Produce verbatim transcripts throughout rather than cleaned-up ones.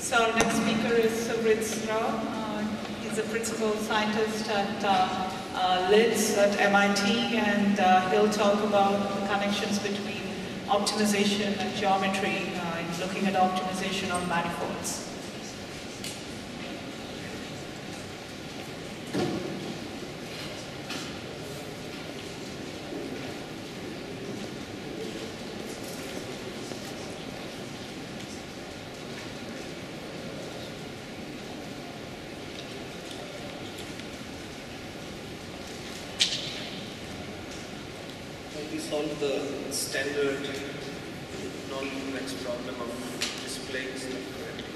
So our next speaker is Suvrit Sra. Uh, he's a principal scientist at uh, uh, L I T S at M I T, and uh, he'll talk about the connections between optimization and geometry, uh, in looking at optimization on manifolds. We solve the standard non-convex problem of displaying stuff correctly.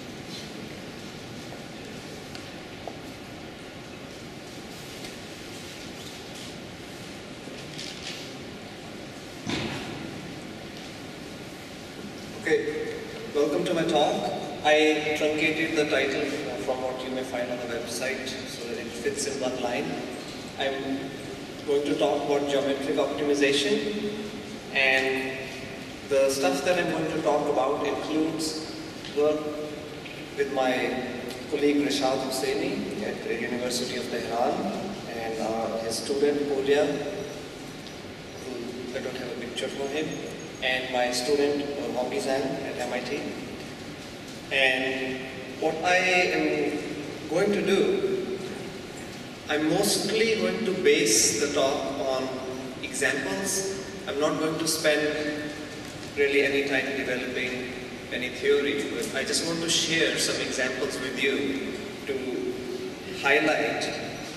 Okay, welcome to my talk. I truncated the title from what you may find on the website so that it fits in one line. I'm going to talk about geometric optimization, and the stuff that I'm going to talk about includes work with my colleague Rishad Hussaini at the University of Tehran, and uh, his student Pooja, who I don't have a picture for him, and my student uh, Wongi Zhang at M I T. And what I am going to do, I'm mostly going to base the talk on examples. I'm not going to spend really any time developing any theory, but I just want to share some examples with you to highlight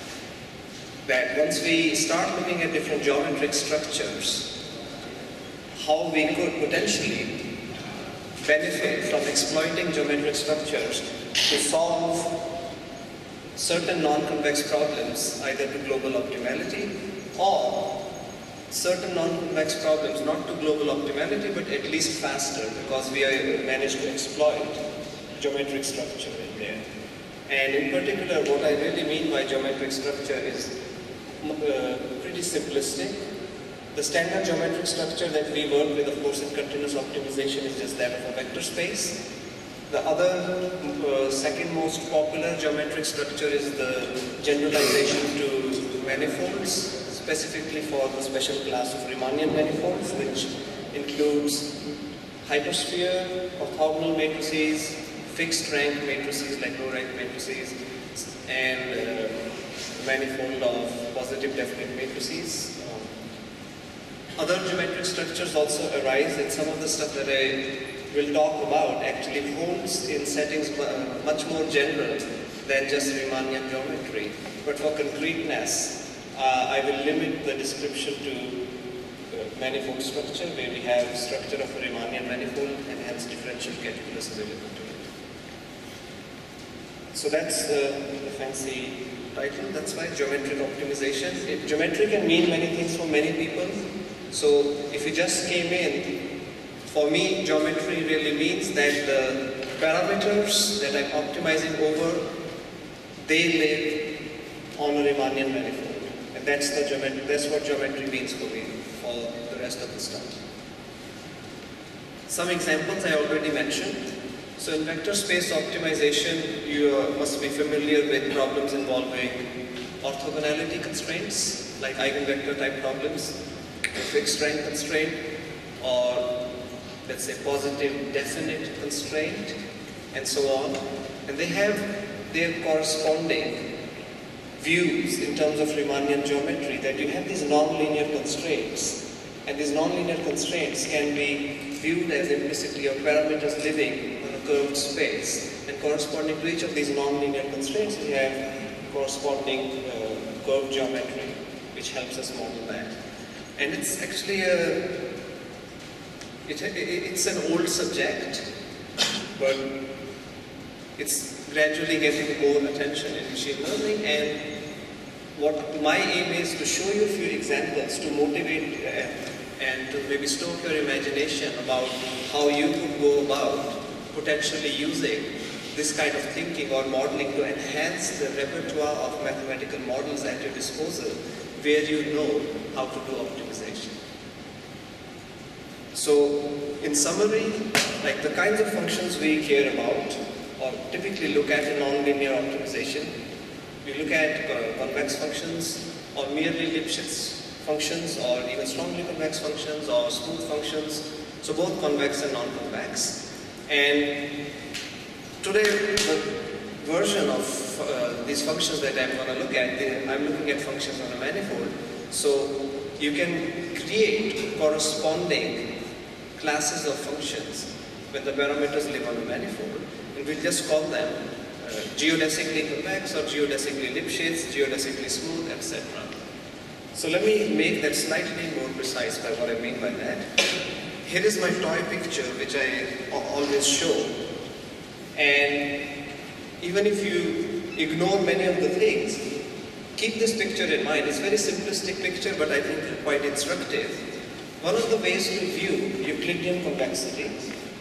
that once we start looking at different geometric structures, how we could potentially benefit from exploiting geometric structures to solve certain non-convex problems, either to global optimality or certain non-convex problems, not to global optimality, but at least faster, because we are managed to exploit geometric structure in there. And in particular, what I really mean by geometric structure is uh, pretty simplistic. The standard geometric structure that we work with, of course, in continuous optimization is just that of a vector space. The other uh, second most popular geometric structure is the generalization to manifolds, specifically for the special class of Riemannian manifolds, which includes hypersphere, orthogonal matrices, fixed rank matrices like low rank matrices, and uh, manifold of positive definite matrices. Um, other geometric structures also arise, and some of the stuff that I will talk about actually holds in settings much more general than just Riemannian geometry. But for concreteness, uh, I will limit the description to uh, manifold structure, where we have structure of a Riemannian manifold and hence differential calculus available to it. So that's uh, the fancy title. That's why geometric optimization. It, geometry can mean many things for many people. So if you just came in, for me, geometry really means that the parameters that I'm optimizing over, they live on a Riemannian manifold. And that's, the geometry, that's what geometry means for me, for the rest of the stuff. Some examples I already mentioned. So in vector space optimization, you uh, must be familiar with problems involving orthogonality constraints, like eigenvector type problems, a fixed rank constraint, or let's say positive definite constraint, and so on. And they have their corresponding views in terms of Riemannian geometry, that you have these nonlinear constraints, and these nonlinear constraints can be viewed as implicitly or parameters living on a curved space. And corresponding to each of these nonlinear constraints, we have corresponding uh, curved geometry, which helps us model that. And it's actually a It, it, it's an old subject, but it's gradually getting more attention in machine learning, and what my aim is to show you a few examples to motivate uh, and to maybe stoke your imagination about how you could go about potentially using this kind of thinking or modeling to enhance the repertoire of mathematical models at your disposal, where you know how to do optimization. So, in summary, like the kinds of functions we care about or typically look at a nonlinear optimization. We look at uh, convex functions, or merely Lipschitz functions, or even strongly convex functions, or smooth functions, so both convex and non-convex. And today, the version of uh, these functions that I'm going to look at, the, I'm looking at functions on a manifold. So you can create corresponding classes of functions when the parameters live on a manifold, and we'll just call them uh, geodesically convex or geodesically Lipschitz, geodesically smooth, et cetera. So let me make that slightly more precise by what I mean by that. Here is my toy picture, which I always show. And even if you ignore many of the things, keep this picture in mind. It's a very simplistic picture, but I think quite instructive. One of the ways to view Euclidean convexity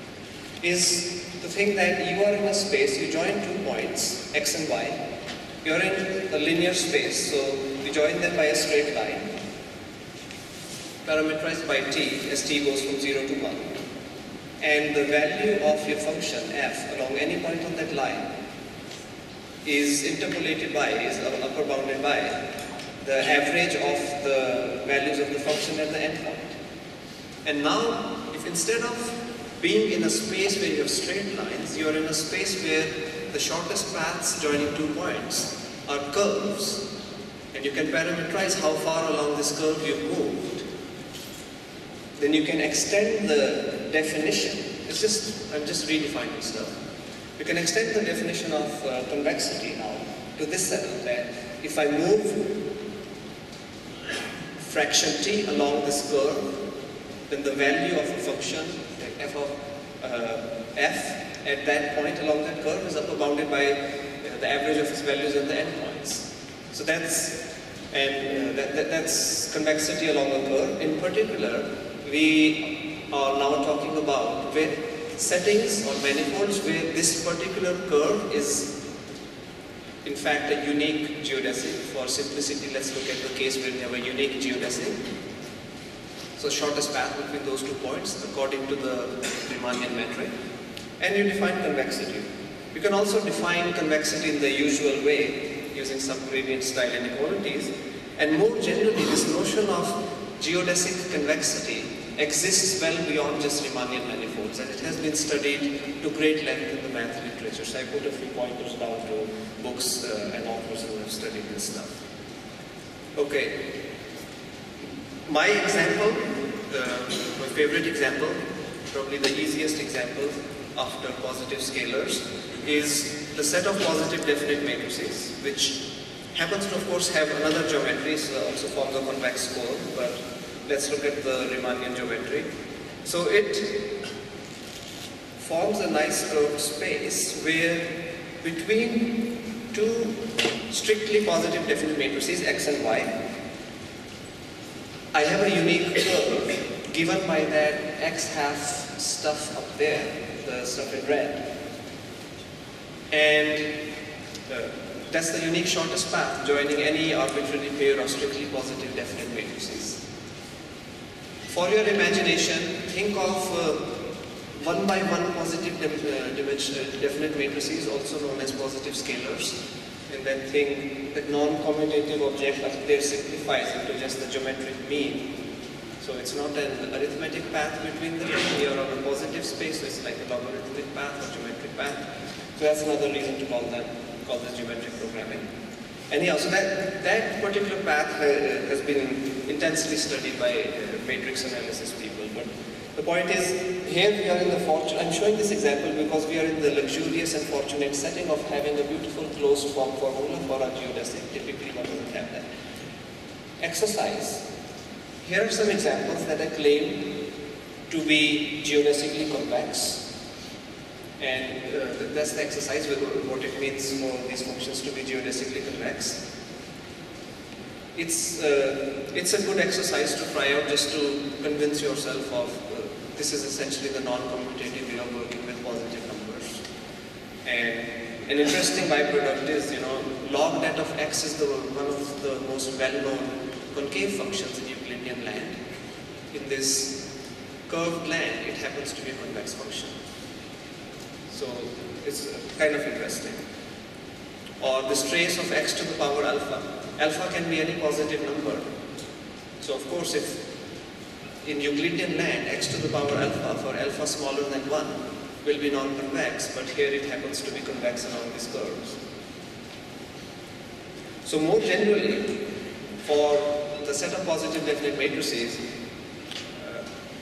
is to think that you are in a space, you join two points, x and y. You're in a linear space, so you join them by a straight line, parameterized by t, as t goes from zero to one. And the value of your function f along any point on that line is interpolated by, is upper bounded by, the average of the values of the function at the endpoint. And now, if instead of being in a space where you have straight lines, you are in a space where the shortest paths joining two points are curves, and you can parameterize how far along this curve you've moved, then you can extend the definition. It's just, I'm just redefining stuff. You can extend the definition of uh, convexity now to this level, that if I move fraction t along this curve, then the value of a function, like f of uh, f, at that point along that curve is upper bounded by uh, the average of its values at the endpoints. So that's, and uh, that, that, that's convexity along a curve. In particular, we are now talking about where settings or manifolds where this particular curve is in fact a unique geodesic. For simplicity, let's look at the case where we have a unique geodesic. So shortest path between those two points according to the Riemannian metric. And you define convexity. You can also define convexity in the usual way using some gradient style inequalities. And more generally, this notion of geodesic convexity exists well beyond just Riemannian manifolds, and it has been studied to great length in the math literature. So I put a few pointers down to books uh, and authors who have studied this stuff. Okay. My example, uh, my favorite example, probably the easiest example after positive scalars, is the set of positive definite matrices, which happens to, of course, have another geometry, so also forms a convex curve, but let's look at the Riemannian geometry. So it forms a nice curved space where between two strictly positive definite matrices, x and y, I have a unique curve given by that x half stuff up there, the stuff in red. And uh, that's the unique shortest path joining any arbitrary pair of strictly positive definite matrices. For your imagination, think of uh, one by one positive de uh, dimension, uh, definite matrices, also known as positive scalars. And then think that non-commutative object up there simplifies into just the geometric mean. So it's not an arithmetic path between them. Here on a positive space, so it's like a logarithmic path or geometric path. So that's another reason to call them, call this geometric programming. Anyhow, so that, that particular path uh, has been intensely studied by uh, matrix analysis people. But the point is, here we are in the fortune, I'm showing this example because we are in the luxurious and fortunate setting of having a beautiful closed form formula for our geodesic. Typically one doesn't have that. Exercise. Here are some examples that I claim to be geodesically convex. And uh, that's the exercise with what it means for these functions to be geodesically convex. It's, uh, it's a good exercise to try out just to convince yourself of uh, this is essentially the non-commutative way of working with positive numbers. And an interesting byproduct is, you know, log that of x is the, one of the most well-known concave functions in Euclidean land. In this curved land, it happens to be a convex function. So it's kind of interesting. Or this trace of x to the power alpha. Alpha can be any positive number. So of course, if in Euclidean land, x to the power alpha for alpha smaller than one will be non-convex, but here it happens to be convex along these curves. So more generally, for the set of positive definite matrices, uh,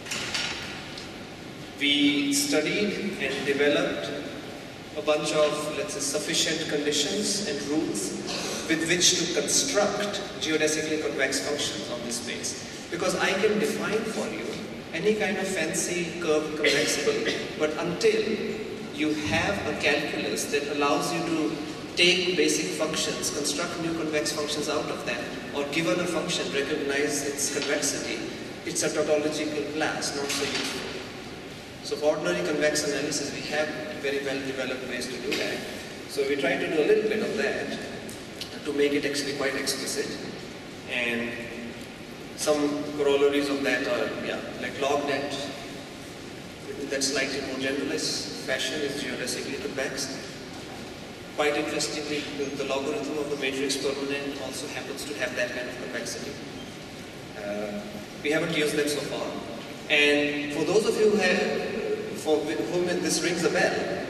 we studied and developed a bunch of, let's say, sufficient conditions and rules with which to construct geodesically convex functions on this space. Because I can define for you any kind of fancy curved convexity, but until you have a calculus that allows you to take basic functions, construct new convex functions out of them, or given a function, recognize its convexity, it's a tautological class, not so useful. So for ordinary convex analysis, we have very well developed ways to do that. So we try to do a little bit of that to make it actually quite explicit. And some corollaries of that are, yeah, like log net, in that slightly more generalized fashion is geodesically convex. Quite interestingly, the, the logarithm of the matrix permanent also happens to have that kind of convexity. Uh, we haven't used them so far. And for those of you who have, for whom this rings a bell,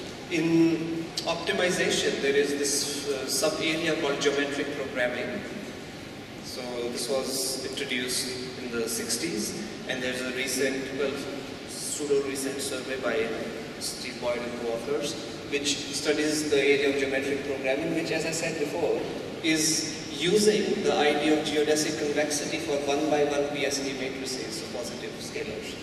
in optimization there is this uh, sub-area called geometric programming. So this was introduced in the sixties, and there's a recent, well, pseudo-recent survey by Steve Boyd and co-authors, which studies the area of geometric programming, which, as I said before, is using the idea of geodesic convexity for one by one P S D matrices, so positive scalars.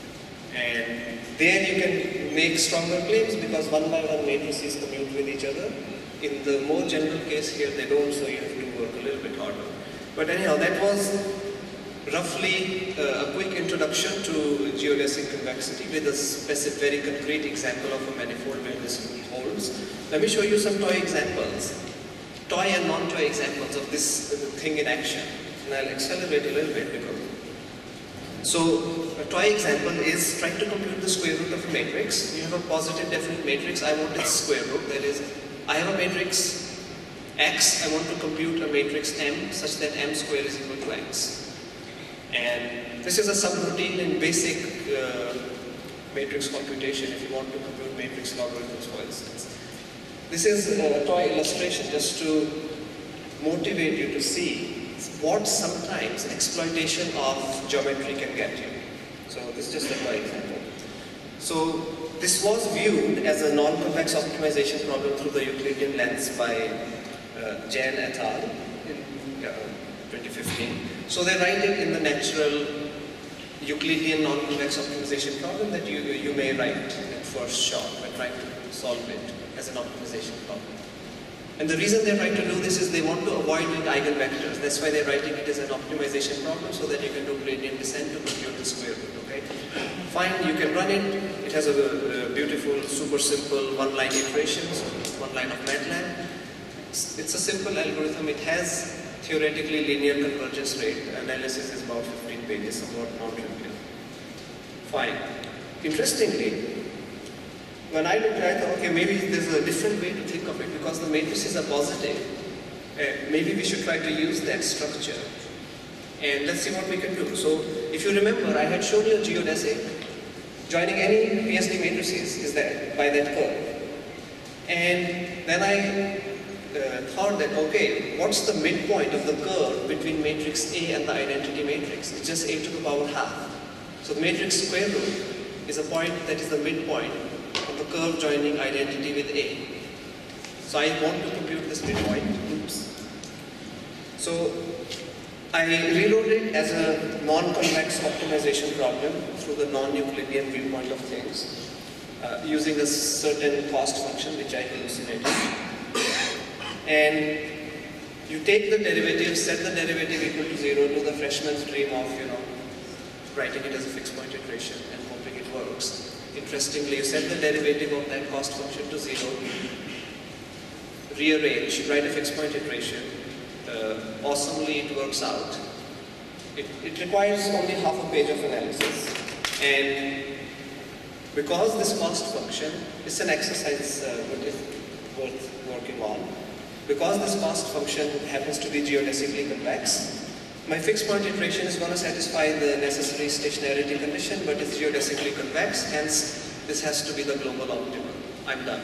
And there you can make stronger claims because one by one matrices commute with each other. In the more general case here, they don't, so you have to work a little bit harder. But anyhow, that was roughly uh, a quick introduction to geodesic convexity with a specific, very concrete example of a manifold where this holds. Let me show you some toy examples, toy and non-toy examples of this uh, thing in action. And I'll accelerate a little bit because. So, a toy example is trying to compute the square root of a matrix. You have a positive definite matrix, I want its square root, that is, I have a matrix X, I want to compute a matrix M such that M square is equal to X. And this is a subroutine in basic uh, matrix computation if you want to compute matrix logarithms, for instance. This is a toy illustration just to motivate you to see what sometimes exploitation of geometry can get you. So this is just a toy example. So this was viewed as a non-convex optimization problem through the Euclidean lens by uh, Jan et al. in uh, twenty fifteen. So they write it in the natural Euclidean non-convex optimization problem that you, you may write at first shot by trying to solve it as an optimization problem. And the reason they're trying to do this is they want to avoid eigenvectors. That's why they're writing it as an optimization problem so that you can do gradient descent to compute the square root, okay? Fine, you can run it. It has a, a beautiful, super simple one-line iterations, one line of MATLAB. It's, it's a simple algorithm. It has theoretically linear convergence rate. Analysis is about fifteen pages, somewhat non-trivial. Fine. Interestingly, when I looked at it, I thought, okay, maybe there's a different way to think of it because the matrices are positive. Uh, maybe we should try to use that structure. And let's see what we can do. So, if you remember, I had shown you a geodesic. Joining any P S D matrices is that, by that curve. And then I uh, thought that, okay, what's the midpoint of the curve between matrix A and the identity matrix? It's just A to the power half. So the matrix square root is a point that is the midpoint of the curve joining identity with A. So I want to compute this midpoint. Oops. So I rewrote it as a non-convex optimization problem through the non-Euclidean viewpoint of things, uh, using a certain cost function which I hallucinated. And you take the derivative, set the derivative equal to zero, to the freshman's dream of, you know, writing it as a fixed point iteration and hoping it works. Interestingly, you set the derivative of that cost function to zero, rearrange, write a fixed point iteration. Uh, awesomely, it works out. It, it requires only half a page of analysis. And Because this cost function is an exercise uh, worth working on, because this cost function happens to be geodesically convex, my fixed point iteration is going to satisfy the necessary stationarity condition, but it's geodesically convex, hence this has to be the global optimum. I'm done.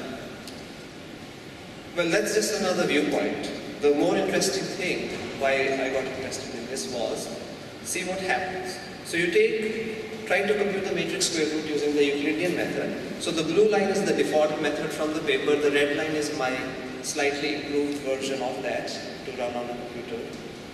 Well, that's just another viewpoint. The more interesting thing, why I got interested in this was, see what happens. So you take, try to compute the matrix square root using the Euclidean method. So the blue line is the default method from the paper, the red line is my slightly improved version of that to run on a computer.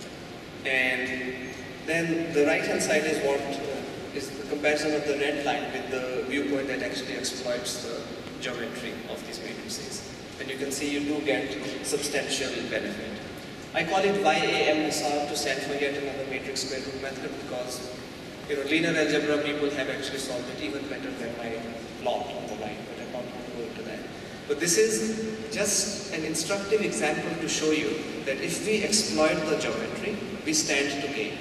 And then the right hand side is what uh, is the comparison of the red line with the viewpoint that actually exploits the geometry of these matrices. And you can see you do get substantial benefit. I call it Y A M S R to stand for yet another matrix square root method because, you know, linear algebra people have actually solved it even better than my plot on the right, but I'm not going to go into that. But this is just an instructive example to show you that if we exploit the geometry, we stand to gain.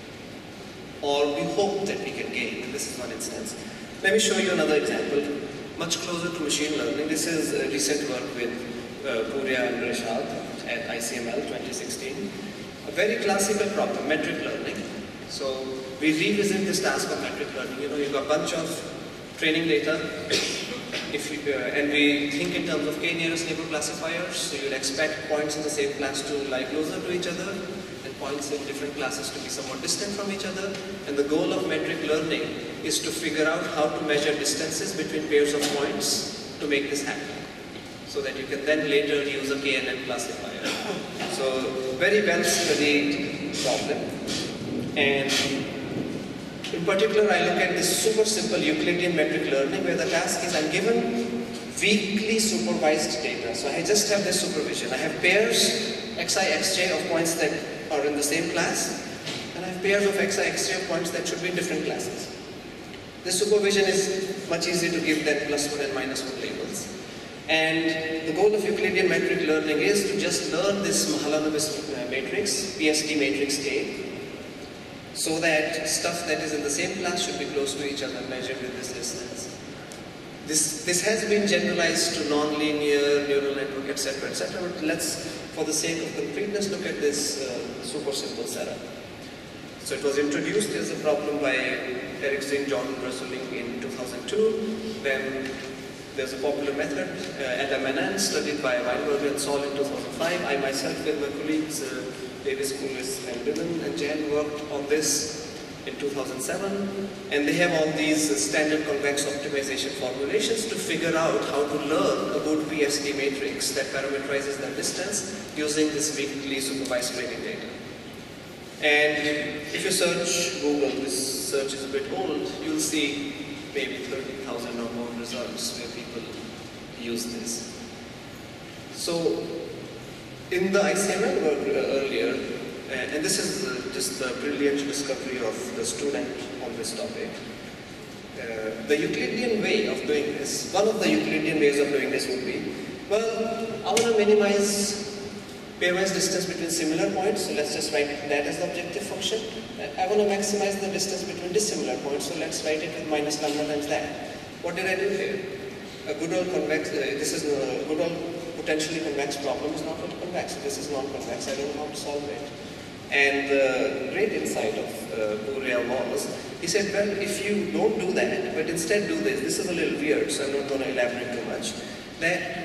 Or we hope that we can gain. This is one instance. Let me show you another example, much closer to machine learning. This is a recent work with uh, Foray and Rishad at I C M L twenty sixteen. A very classical problem, metric learning. So we revisit this task of metric learning. You know, you've got a bunch of training data, if you, uh, and we think in terms of k nearest neighbor classifiers. So you'll expect points in the same class to lie closer to each other, and points in different classes to be somewhat distant from each other. And the goal of metric learning is to figure out how to measure distances between pairs of points to make this happen, so that you can then later use a K N N classifier. So very well studied problem. And in particular, I look at this super simple Euclidean metric learning where the task is I'm given weakly supervised data. So I just have this supervision. I have pairs xi, xj of points that are in the same class, and I have pairs of xi, xj of points that should be in different classes. This supervision is much easier to give than plus one and minus one labels. And the goal of Euclidean metric learning is to just learn this Mahalanobis matrix, P S D matrix A, so that stuff that is in the same class should be close to each other measured with this distance. This, this has been generalized to nonlinear, neural network, et cetera, et cetera. But let's, for the sake of completeness, look at this uh, super simple setup. So it was introduced as a problem by Eric Zing, Jordan Brusseling in two thousand two. Then there's a popular method, uh, Adam Manan, studied by Weinberger and Sol in two thousand five. I myself with my colleagues, uh, Davis, Kulis, and Binnen and Jan worked on this in two thousand seven. And they have all these uh, standard convex optimization formulations to figure out how to learn a good P S D matrix that parameterizes the distance using this weakly supervised training data. And if you search Google, this search is a bit old, you'll see maybe thirty thousand or more results where people use this. So in the I C M L work uh, earlier, uh, and this is uh, just the brilliant discovery of the student on this topic, uh, the Euclidean way of doing this, one of the Euclidean ways of doing this would be, well, I want to minimize pairwise distance between similar points, so let's just write that as the objective function. I want to maximize the distance between dissimilar points, so let's write it with minus lambda times that. What did I do here? A good old convex, uh, this is a good old potentially convex problem is not convex, this is non-convex, I don't know how to solve it. And the great insight of uh, Foray was, he said, well, if you don't do that, but instead do this, this is a little weird, so I'm not going to elaborate too much, that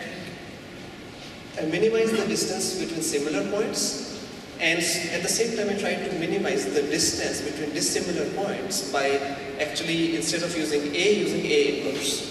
I minimize the distance between similar points, and at the same time I try to minimize the distance between dissimilar points by actually, instead of using A, using A inverse.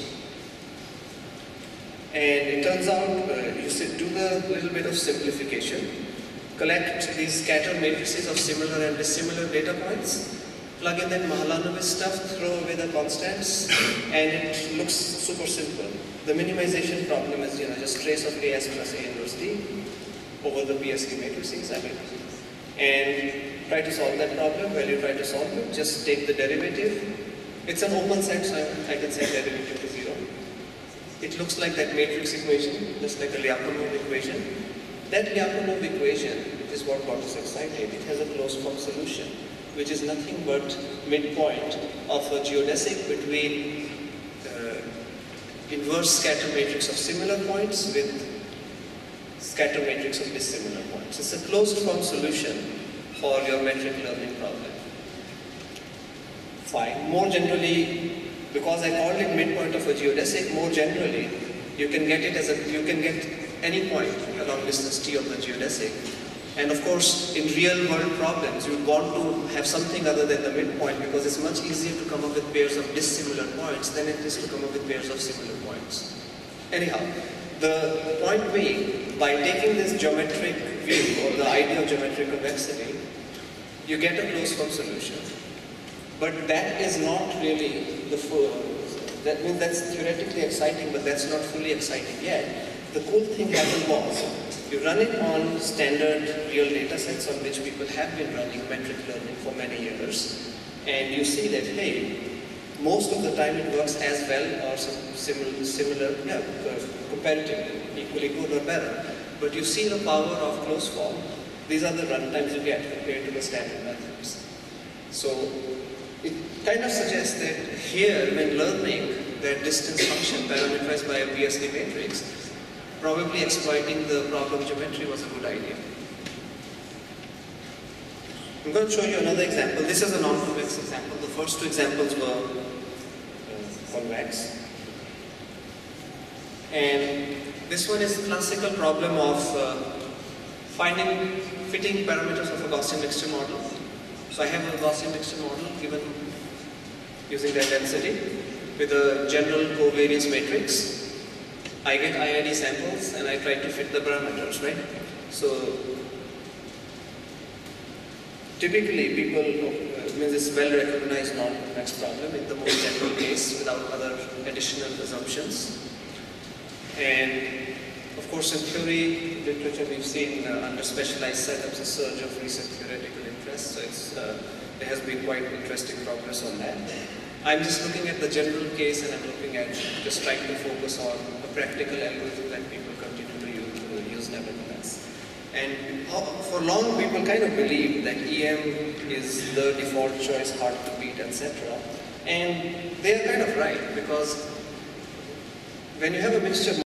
And it turns out, uh, you should do the little bit of simplification, collect these scattered matrices of similar and dissimilar data points, plug in that Mahalanobis stuff, throw away the constants, and it looks super simple. The minimization problem is, you know, just trace of A S plus A inverse D over the P S D matrices, I mean, and try to solve that problem. While you try to solve it, just take the derivative. It's an open set, so I can set derivative to zero. It looks like that matrix equation, just like a Lyapunov equation. That Lyapunov equation is what got us excited. It has a closed form solution, which is nothing but midpoint of a geodesic between uh, inverse scatter matrix of similar points with scatter matrix of dissimilar points. It's a closed form solution for your metric learning problem. Fine. More generally, because I called it midpoint of a geodesic, more generally, you can get it as a, you can get any point along distance t of the geodesic. And of course, in real world problems, you would want to have something other than the midpoint because it's much easier to come up with pairs of dissimilar points than it is to come up with pairs of similar points. Anyhow, the point being, by taking this geometric view or the idea of geometric convexity, you get a closed form solution. But that is not really the full, that means that's theoretically exciting, but that's not fully exciting yet. The cool thing happened was, you run it on standard real data sets on which people have been running metric learning for many years, and you see that, hey, most of the time it works as well or some similar, similar yeah, comparatively, equally good or better. But you see the power of closed form. These are the runtimes you get compared to the standard methods. So it kind of suggests that here, when learning that distance function parameterized by a P S D matrix, probably exploiting the problem geometry was a good idea. I'm going to show you another example. This is a non-convex example. The first two examples were uh, convex. And this one is the classical problem of uh, finding fitting parameters of a Gaussian mixture model. So I have a Gaussian mixture model given using that density with a general covariance matrix. I get I I D samples and I try to fit the parameters, right? So typically people, uh, means it's well recognized non-convex problem in the most general case without other additional assumptions. And of course in theory literature we've seen uh, under specialized setups a surge of recent theoretical interest, so it's, uh, there has been quite interesting progress on that. I'm just looking at the general case and I'm looking at just trying to focus on a practical algorithm that people continue to use, to use nevertheless. And for long people kind of believe that E M is the default choice, hard to beat, et cetera. And they are kind of right, because when you have a mixture